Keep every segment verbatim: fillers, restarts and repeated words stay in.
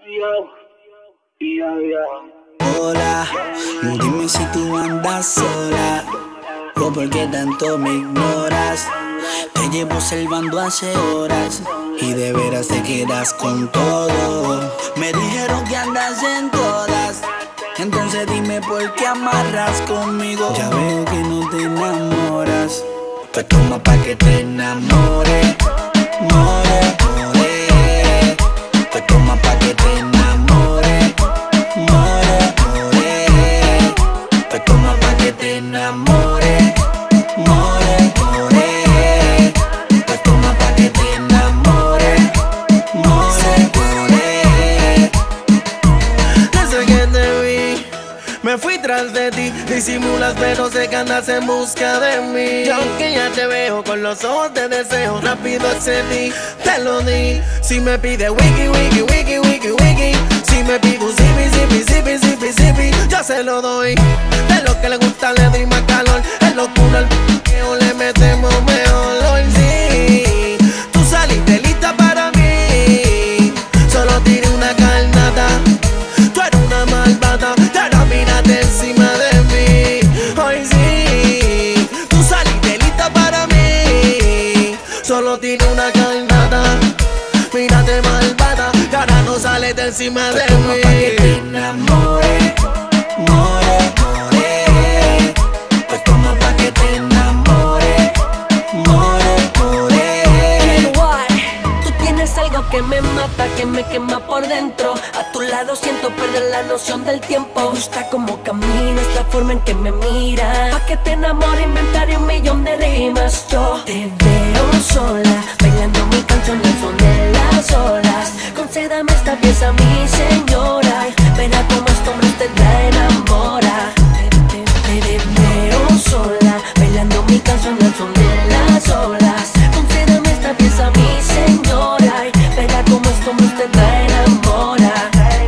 Yo, yo, yo. Hola, dime si tú andas sola o por qué tanto me ignoras. Te llevo observando hace horas y de veras te quedas con todo. Me dijeron que andas en todas, entonces dime por qué amarras conmigo. Ya veo que no te enamoras, pues toma pa' que te enamore, more, more. Pues toma pa' que te enamore, more, more. Pues toma pa' que te enamore, more, more. Pues toma pa' que te enamore, more, more. Desde que te vi, me fui tras de ti. Disimulas pero sé que andas en busca de mí. Y aunque ya te veo con los ojos de deseo, rápido accedí, te lo di. Si me pide wiki, wiki, wiki, wiki, wiki, si me pide un zipi, zipi, zipi, zipi, zipi, yo se lo doy. De lo que le gusta le doy más calor. Es locura el p***eo, le metemos mejor. Hoy sí, tú saliste lista para mí. Solo tiré una carnata, tú eres una malvada, y ahora mírate encima de mí. Hoy sí, tú saliste lista para mí. Solo tiré una carnata, mírate malvada, y ahora no sales de encima de Toma pa' que te mí. enamore, more, more. Pues toma pa' que te enamore, more, more. What? Tú tienes algo que me mata, que me quema por dentro. A tu lado siento perder la noción del tiempo. Me gusta cómo caminas, la forma en que me miras. Pa' que te enamore inventaré un millón de rimas. Yo te veo sola, bailando mi canción al son de las olas. Concédame esta pieza, mi señora. Verá cómo este hombre usted la enamora. Te, te, te veo sola, bailando mi canción al son de las olas. Concédame esta pieza, mi señora. Verá cómo este hombre usted la enamora.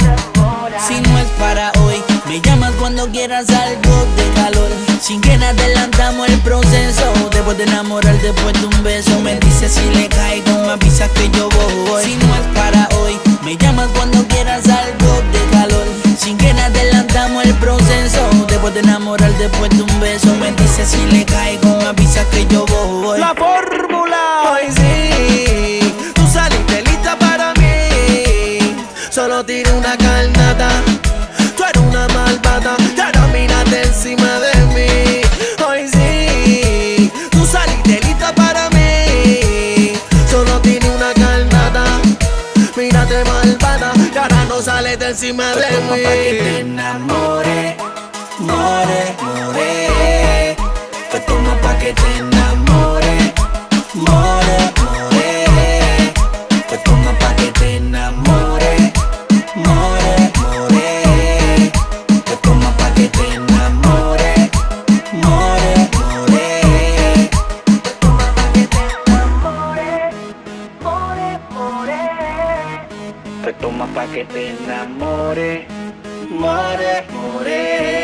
Si no es para hoy, me llamas cuando quieras algo de calor. Sin que nos adelantamos el proceso. Después de enamorar, después de un beso, me dices si le caigo, me avisas que yo voy. Si no es para hoy, me llamas cuando quieras algo de calor. Sin que nos adelantamos el proceso. Después de enamorar, después de un beso, me dices si le caigo, me avisas que yo voy. La fórmula. Hoy sí, tú saliste lista para mí. Solo tiré una carnata, tú eres una malvada, y ahora mírate encima de mí. Hoy sí, tú saliste lista para mí. Solo tiré una carnata, mírate malvada, y ahora no sales de encima Pues de toma pa' que te mí. enamore, more, more. Pues toma pa' que te enamore, more, more. Pues toma pa' que te enamore, more, more. Pues toma pa' que te enamore, more, more. Pues toma pa' que te enamore, more, more. Pues toma pa' que te enamore, more, more.